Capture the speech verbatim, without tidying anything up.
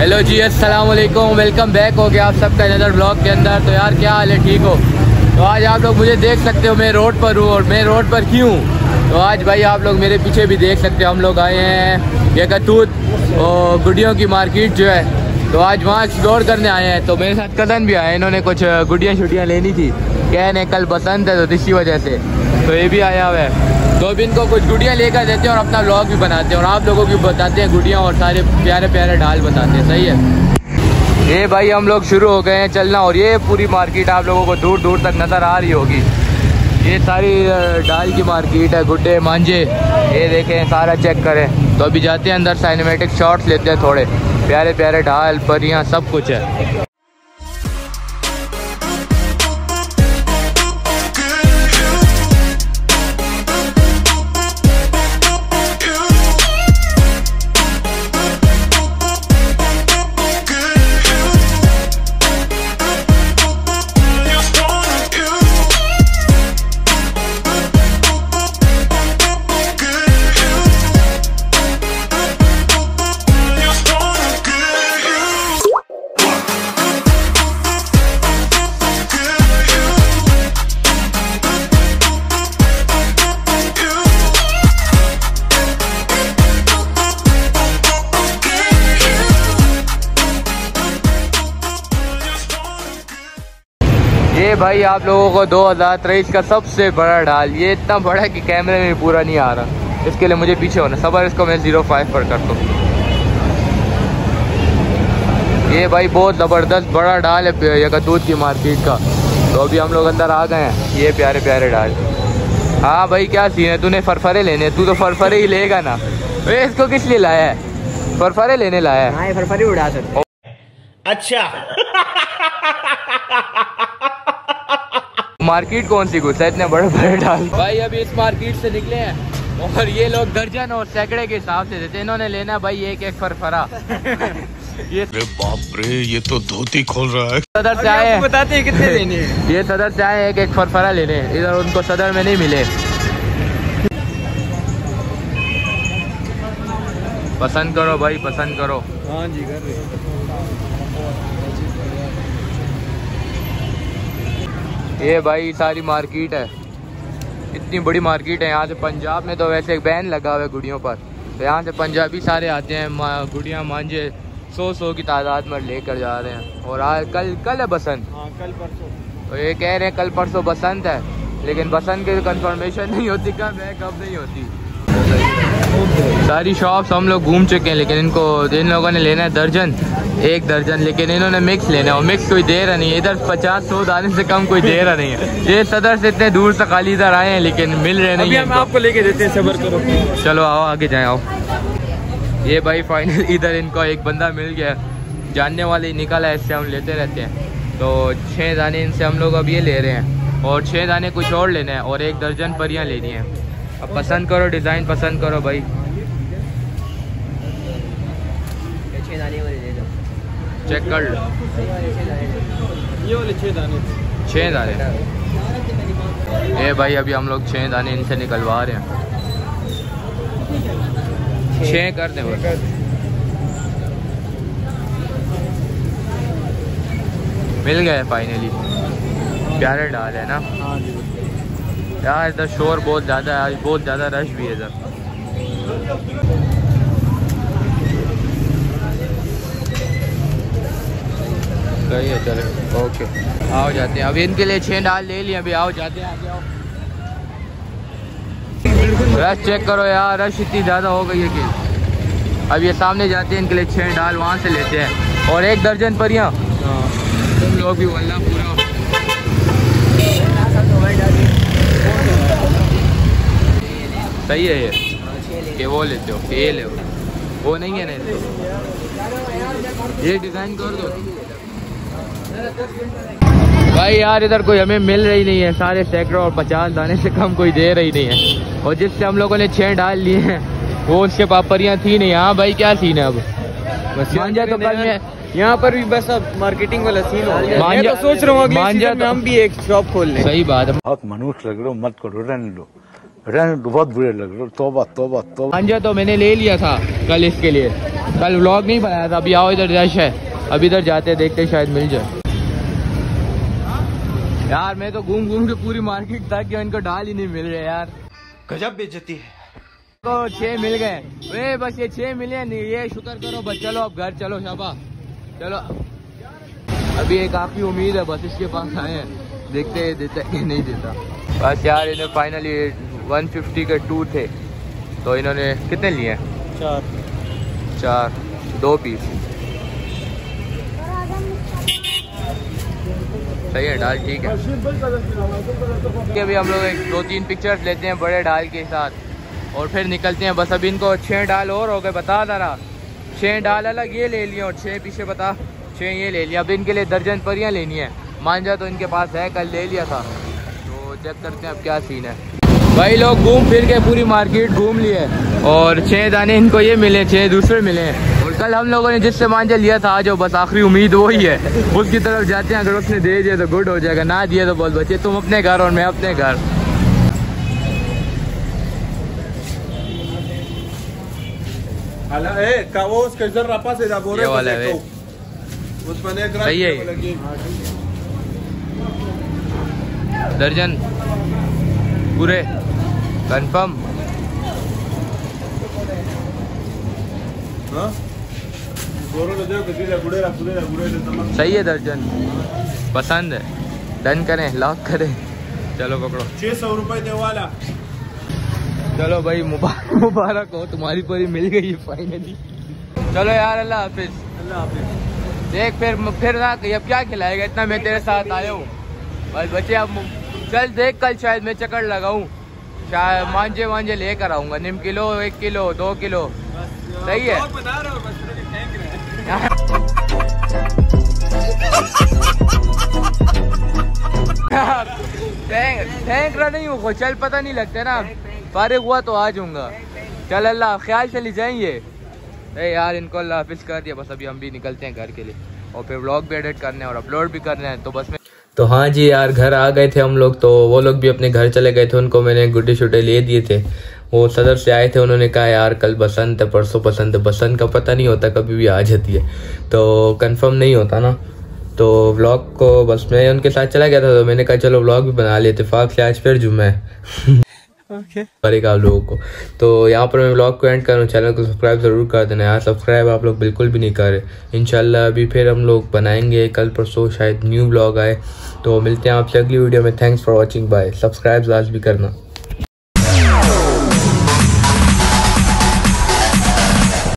Hello जी, अस्सलाम वालेकुम, welcome back हो गया आप सबका नज़र ब्लॉग के अंदर। तो यार क्या हाल है, ठीक हो? तो आज आप लोग मुझे देख सकते हो, मैं रोड पर हूँ। और मैं रोड पर क्यों? तो आज भाई आप लोग मेरे पीछे भी देख सकते हो, हम लोग आए हैं ये कतूत और गुड़ियों की मार्केट जो है, तो आज वहाँ एक्सप्लोर करने आए हैं। तो मेरे साथ कज़न भी आए, इन्होंने कुछ गुड़ियाँ छुट्टियाँ लेनी थी, कह रहे कल बसंत है तो इसी वजह से तो ये भी आया हुआ है। तो भी इनको कुछ गुड़ियाँ लेकर देते हैं और अपना व्लॉग भी बनाते हैं और आप लोगों को बताते हैं गुड़ियाँ और सारे प्यारे प्यारे ढाल बताते हैं। सही है। ये भाई हम लोग शुरू हो गए हैं चलना और ये पूरी मार्केट आप लोगों को दूर दूर तक नज़र आ रही होगी। ये सारी ढाल की मार्केट है, गुड्डे मांझे, ये देखें, सारा चेक करें। तो अभी जाते हैं अंदर, साइनेमेटिक शॉट्स लेते हैं, थोड़े प्यारे प्यारे ढाल परियाँ सब कुछ है। ये भाई आप लोगों को दो हज़ार तेईस का सबसे बड़ा ढाल, ये इतना बड़ा है कि कैमरे में पूरा नहीं आ रहा, इसके लिए मुझे पीछे होना सबर। इसको मैं ज़ीरो फाइव पर कर दूँ। ये भाई बहुत ज़बरदस्त बड़ा ढाल है यकतूत की मार्केट का। तो अभी हम लोग अंदर आ गए हैं। ये प्यारे प्यारे ढाल। हाँ भाई क्या सीन है, तूने फरफरे लेने, तू तो फरफरे ही लेगा ना। वे इसको किस लिए लाया है? फरफरे लेने लाया है। फरफरे उड़ा सकते। अच्छा मार्केट कौन सी घुसा इतने बड़े बड़े ढाल। भाई अभी इस मार्केट से निकले हैं और ये लोग दर्जन और सैकड़े के हिसाब से देते। इन्होंने लेना भाई एक एक फरफरा। ये बाप रे, ये तो धोती खोल रहा है। सदर से आए, बताते हैं कितने लेने हैं। ये सदर से आए एक एक फरफरा लेने, इधर उनको सदर में नहीं मिले। पसंद करो भाई, पसंद करो। हाँ जी कर रहे। ये भाई सारी मार्केट है, इतनी बड़ी मार्केट है। यहाँ से पंजाब में तो वैसे एक बैन लगा हुआ है गुड़ियों पर, तो यहाँ से पंजाबी सारे आते हैं, गुड़ियाँ मांझे सौ सौ की तादाद में लेकर जा रहे हैं। और आज कल कल है बसंत। हाँ कल परसों। तो ये कह रहे हैं कल परसों बसंत है, लेकिन बसंत की कंफर्मेशन नहीं होती कब है कब नहीं होती। सारी शॉप्स हम लोग घूम चुके हैं, लेकिन इनको इन लोगों ने लेना है दर्जन, एक दर्जन, लेकिन इन्होंने मिक्स लेना है और मिक्स कोई दे रहा नहीं है। इधर पचास सौ दाने से कम कोई दे रहा नहीं है। ये सदर से इतने दूर से खाली इधर आए हैं, लेकिन मिल रहे नहीं है। हम आपको लेके देते हैं, सब्र करो। चलो आओ आगे जाए, आओ। ये भाई फाइनल इधर इनको एक बंदा मिल गया, जानने वाले निकला है, इससे हम लेते रहते हैं। तो छः दाने इनसे हम लोग अब ये ले रहे हैं और छः दाने कुछ और लेने हैं और एक दर्जन परियाँ लेनी है। अब पसंद करो, डिज़ाइन पसंद करो भाई। छः दाने वाले दे दो, चेक कर लो। ये वाले छः दाने। छः दाने ये भाई अभी हम लोग छः दाने इनसे निकलवा रहे हैं। छः कर दें बस। मिल गए फाइनली, प्यारे डाल है ना यार। इधर शोर बहुत ज़्यादा है, बहुत ज़्यादा रश भी है इधर। सही है, चले ओके, आओ जाते हैं। अभी इनके लिए छः डाल ले लिए, अभी आओ जाते हैं, आगे आओ। रश चेक करो यार, रश इतनी ज़्यादा हो गई है कि अब ये सामने जाते हैं, इनके लिए छः डाल वहाँ से लेते हैं और एक दर्जन परियाँ। तुम लोग भी वल्ला पूरा सही है ये कि वो लेते हो, ये ले वो नहीं है ना, ये डिज़ाइन कर दो भाई। यार इधर कोई हमें मिल रही नहीं है, सारे सैकड़ों और पचास दाने से कम कोई दे रही नहीं है। और जिससे हम लोगों ने छः डाल लिए हैं वो उसके पापड़ियाँ थी नहीं। हाँ भाई क्या सीन है अब? बस मांझा तो कल में यहाँ पर भी बस अब मार्केटिंग वाला सीन हो गया। मैं तो सोच रहा हूँ अगले सीजन में हम भी एक शॉप खोल लें। सही बात है। बहुत मनुष्य लग रहे हो, मत करो, रहने लो। बहुत बुरे लग रहे। तौबा तौबा तौबा। मांझा तो मैंने ले लिया था कल इसके लिए, कल व्लॉग नहीं बनाया था। अभी आओ इधर रश है, अभी इधर जाते देखते शायद मिल जाए। यार मैं तो घूम घूम के पूरी मार्केट तक गया, इनको डाल ही नहीं मिल रहे यार। गजब बेइज्जती है। तो छह मिल गए, वे बस ये छह मिले नहीं, ये शुक्र करो बस। चलो अब घर चलो शाबा, चलो। अभी एक काफी उम्मीद है, बस इसके पास आए हैं, देखते देता है कि नहीं देता। बस यार इन्हें फाइनली वन फिफ्टी के टू थे, तो इन्होंने कितने लिए? चार चार दो पीस। सही है, डाल ठीक है। अभी हम लोग एक दो तीन पिक्चर्स लेते हैं बड़े डाल के साथ और फिर निकलते हैं बस। अभी इनको छः डाल और हो गए, बता रहा छः डाल अलग ये ले लिए और छः पीछे बता छः ये ले लिया। अब इनके लिए दर्जन परियाँ लेनी है। मांझा तो इनके पास है, कल ले लिया था, तो चेक करते हैं अब क्या सीन है। भाई लोग घूम फिर के पूरी मार्केट घूम लिए और छः दाने इनको ये मिले, छः दूसरे मिले। और कल हम लोगों ने जिससे मांझा लिया था जो बस आखिरी उम्मीद वही है, उसकी तरफ जाते हैं। अगर उसने दे दिया तो गुड हो जाएगा, ना दिया तो बहुत बचे। तुम अपने घर और मैं अपने घर। ये वाला है सही है, दर्जन पूरे कंफर्म। सही है, दर्जन पसंद है, डन करें, लॉक करें। चलो पकड़ो, छह सौ रुपए दे वाला। चलो भाई मुबारक मुबारक हो, तुम्हारी परी मिल गई है फाइनली। चलो यार, अल्लाह हाफिज। अल्लाह हाफिज। देख फिर फिर ना अब क्या खिलाएगा, इतना मैं तेरे साथ आया हूँ बस बच्चे। अब चल देख, कल शायद मैं चक्कर लगाऊं, शायद मांझे मांझे लेकर आऊंगा। निम किलो, एक किलो, दो किलो। सही है, फेंक रहा नहीं हूँ, चल पता नहीं लगता ना, फारिग हुआ तो आ जाऊंगा। चल अल्लाह ख्याल चली जाएंगे। अरे यार इनको अल्लाह हाफिज कर दिया, बस अभी हम भी निकलते हैं घर के लिए और फिर व्लॉग भी एडिट करने और अपलोड भी करने हैं, तो बस में। तो हाँ जी यार, घर आ गए थे हम लोग, तो वो लोग भी अपने घर चले गए थे। उनको मैंने गुड्डे शुड्डे ले दिए थे, वो सदर से आए थे। उन्होंने कहा यार कल बसंत है, परसों बसंत है। बसंत का पता नहीं होता, कभी भी आ जाती है, तो कंफर्म नहीं होता ना। तो व्लॉग को बस मैं उनके साथ चला गया था, तो मैंने कहा चलो व्लॉग भी बना लिए। इत्तेफाक से आज फिर जुम्मा है ओके करेगा आप लोगों को। तो यहाँ पर मैं व्लॉग को एंड कर रहा हूँ। चैनल को सब्सक्राइब जरूर कर देना यार, सब्सक्राइब आप लोग बिल्कुल भी नहीं कर रहे। इंशाल्लाह अभी फिर हम लोग बनाएंगे, कल परसों शायद न्यू व्लॉग आए। तो मिलते हैं आपसे अगली वीडियो में। Thanks for watching, bye. Subscribe last भी करना।